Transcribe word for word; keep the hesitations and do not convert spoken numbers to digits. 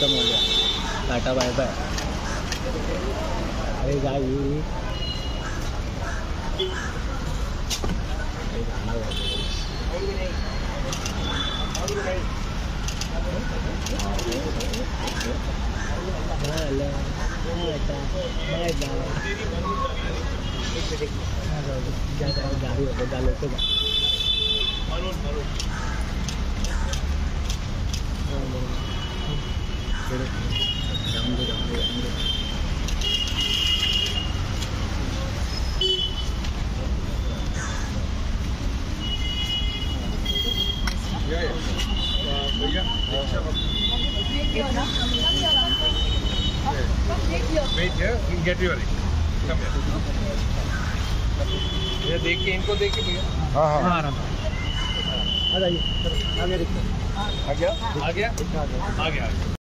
खत्म हो गया, टाटा बाय बाय। अरे भाई गाड़ी होगा डालो तो जाऊंगे जाऊंगे जाऊंगे Wait here, we'll get you a ring. Come here. ये देख के इनको देख के भैया। हाँ हाँ। आ जाइए, आ गया आ गया? आ गया? आ गया।